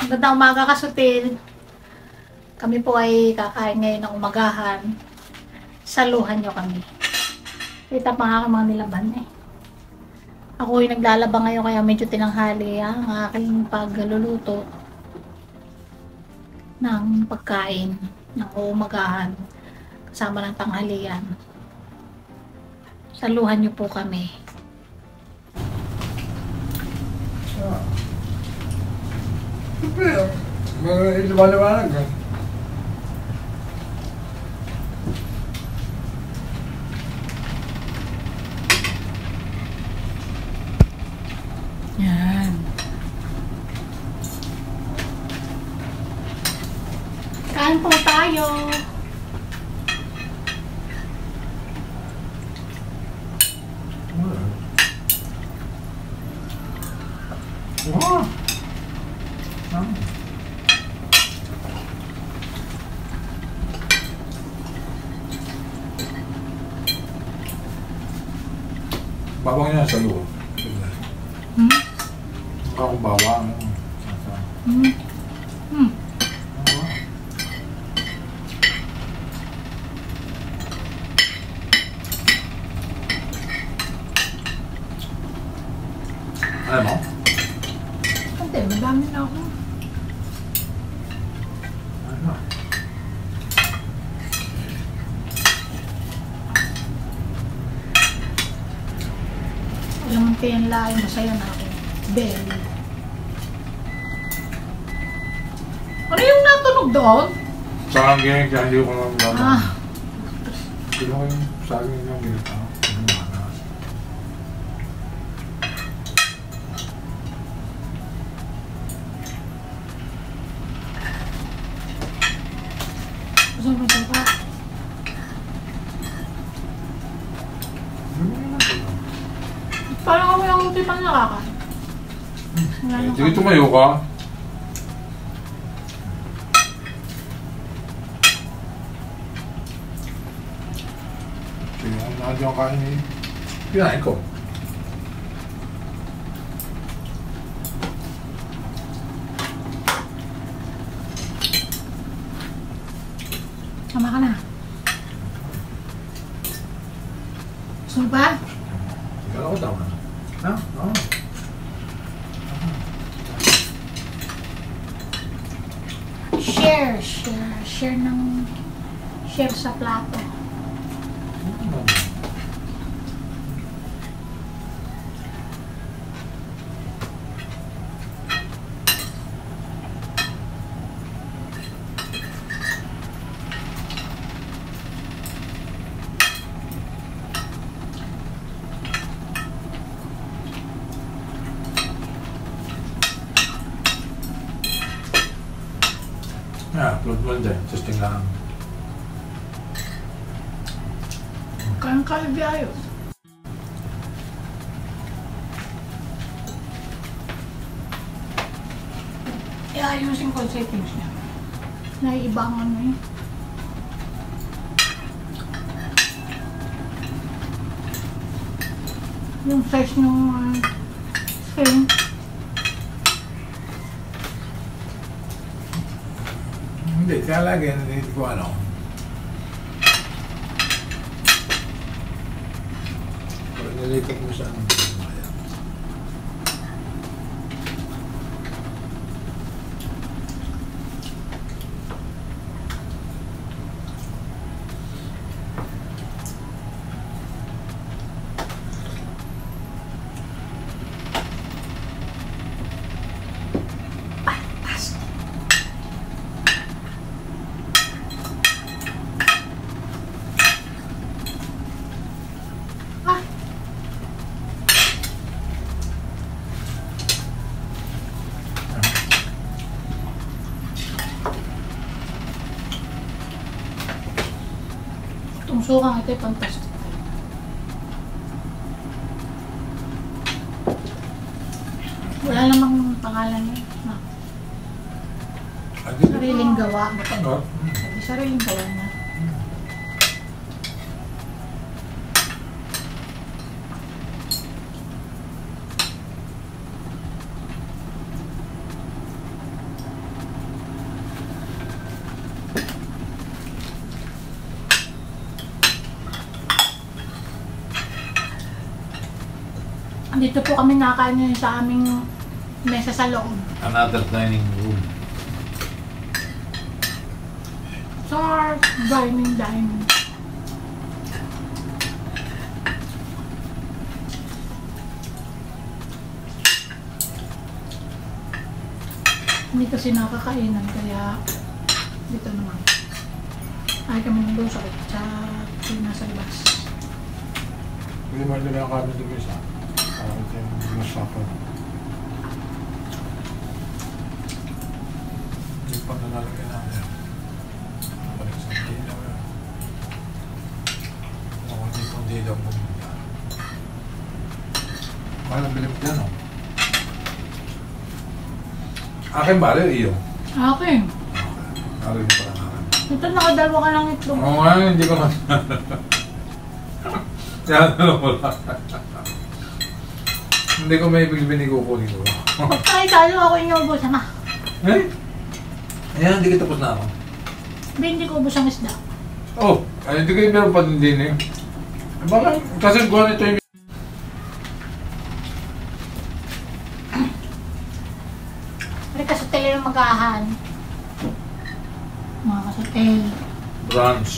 Magandang umaga, Kasutil. Kami po ay kakain ngayon ng umagahan. Saluhan nyo kami. Kita pa nga mga nilaban eh. Ako ay naglalaba ngayon kaya medyo tinanghali ang aking pagluluto ng pagkain ng umagahan kasama ng tanghalian. Saluhan nyo po kami. Liwanag ka. Yan. Kain po tayo. Wow. Bawang yan sa loob. Mukha kong bawang. Alam mo? Hindi, madami na ako. Ano? Alam mo kayo yung layo, masaya na ako. Bell. Ano yung natunog doon? Saging, kaya hindi ko lang naman. Ah, Hindi ko yung saging yung ginita. gusto mo siya pa. Parang ako yung hindi pa nakakain. Sige, tumayo ka. Sige, ang nandiyan kain eh. Kinain ko. Sama ka na. Gusto mo ba? Sige, ako tama. Ha? Oo. Share sa plato. Yeah, upload mo din. Testing lang. Kaya biyayo. Iayusin ko ang settings niya. Naiibangan mo yun. Yung size ng screen. Hindi, kaya lagi nandito ko ano. Pag nilipat mo sa ano. Itong sukang ito ay fantastic. Wala namang pangalan niya. No. Sariling gawa. Sariling gawa niya. Dito po kami nakain ngayon sa aming mesa sa loob. Another dining room. Sa dining. Hindi kasi nakakainan kaya dito naman. Ay kami nang doon sa nasa labas. Pwede mo nila ang kami doon isa. Para ito yung masapan. Hindi pa nalalagay namin. Balik sa dilaw. Hindi pang dilaw pumunta. Mahal ang bilip dyan, oh. Akin ba? Iyo? Akin. Akin pa lang akin. Ito nakadalwa ka lang itlog. Oo nga, hindi ko na. Yan, mo lang. Hindi ko may ibig kukunin ko. Pag tayo ako inuubusan na. Eh? Ayan, hindi kita tapos na ako. Hindi ko ubus ang isda. Oh, ay, hindi kayo meron pa din eh. Baka, kasi gawa nito yung... Halika sa tele ng magahan. Mga kasotel. Brunch.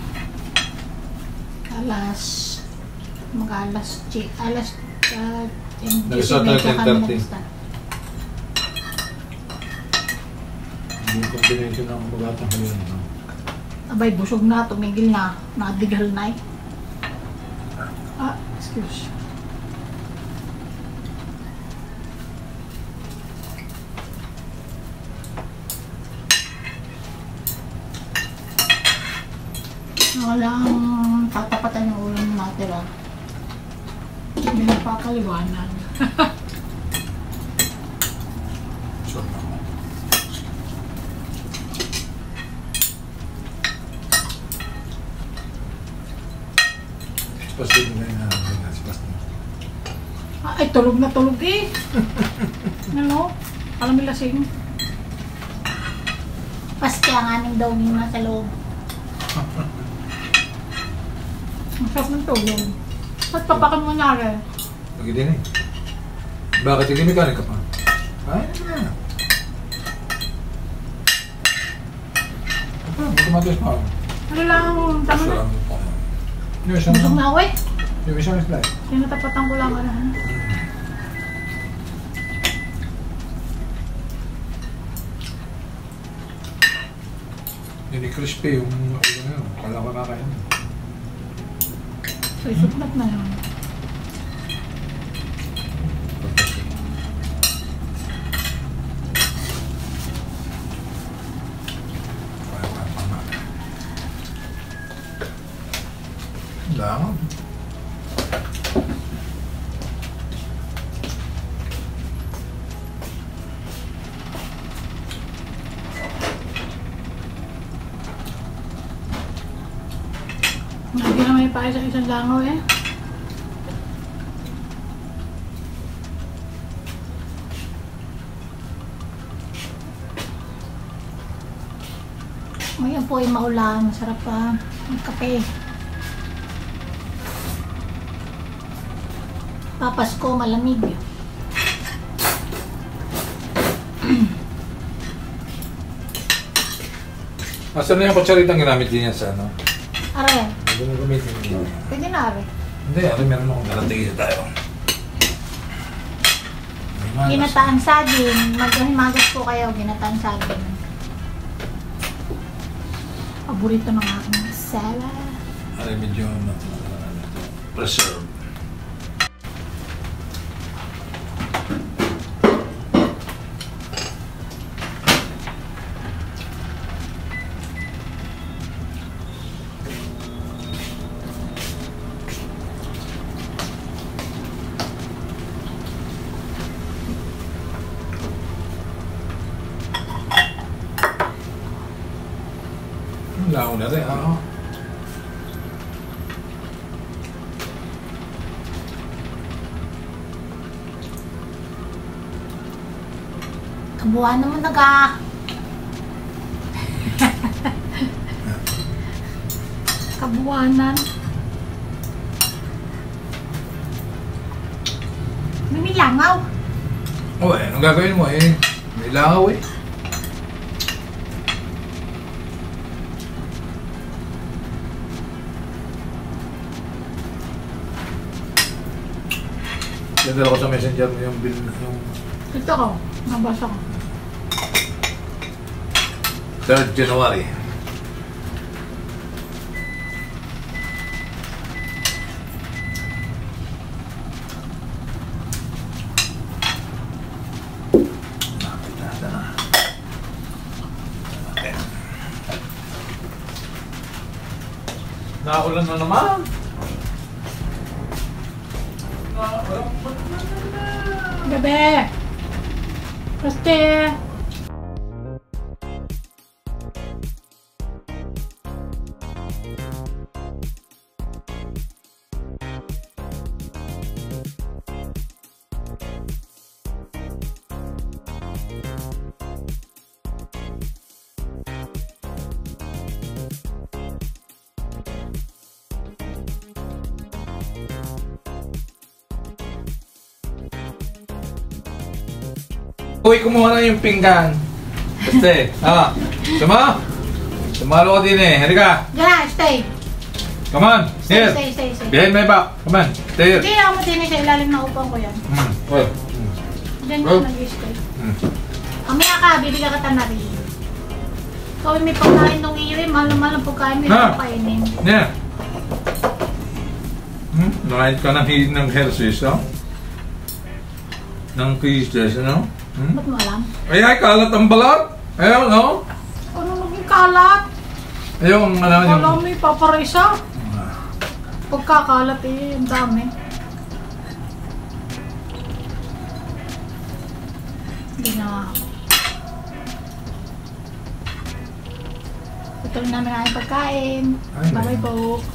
Nag-start tayo 10:30. Yung combination ng bagatang kanina. No? Abay, busog na, tumigil na, nadigal na eh. Excuse. Walang tatapatan yung ulo ng natira. Hindi napakaliwanan. Sure na ako. Pas din na yun. Ay, tulog na tulog eh. Ano? Alam mo lasing. Paski ang aning daw niyo na sa loob. Ang sarap ng tulog. Ba't papakan mo nangyari? Lagi din eh. Bakit hindi mekanik ka pa? Ay, ano na. Magkamatis pa ako. Ano lang, tama na. Yung isang... Busog na ako eh. Yung isang slide. Tinatapatan ko lang ano. Hindi crispy yung ulo na yun. Kala ko nakain. So, isuplat na yun. Lang. Lagi na may pahay sa isang langaw eh. Ngayon po ay maulan. Masarap pa ang kape. Papasko, malamig. Asan na yung kutsaritang ginamit din yan sa ano? Are, Hindi mo gamitin niya. pwede na are. Hindi, ano meron akong naratingin tayo. Ginataan saging. Maghimagas po kayo, ginataan saging. Paborito ng aking salad. Ano medyo preserve. Lao na rin, oo. Kabuuan naman naga. Kabuuanan. May langaw. O eh, anong gagawin mo eh? May langaw eh. Sendal ko sa messenger mo yung bill yung Ito ko. Nabasa ko. 3rd January. Naulan na naman. Gabi. Paste. Uy, kumuha na yung pinggan. Basta Sama? Sumalo ka din eh. Halika. Diyan, stay. Come on. Here. Stay. Behind my back. Come on. Stay here. Hindi ako din sa ilalim ng upang ko yan. Well. Diyan Oh. yung nag-stay. Mamaya ka, bibigyan ka tanari. Ikaw may pagkain nung iri, mahal-mahal ang pagkain mo yung kainin. Yeah. Nakain ka ng Hershey's, no? Ng Kisses, ano? Ba't mo alam? Ay, kalat ang balat. Ayaw, no? Ano naging kalat? Ayaw, ano yung... Alam mo, ipaparisa. Pagkakalat eh, ang dami. Hindi na ako. Ito namin ang pagkain. Ay, Bye-bye po.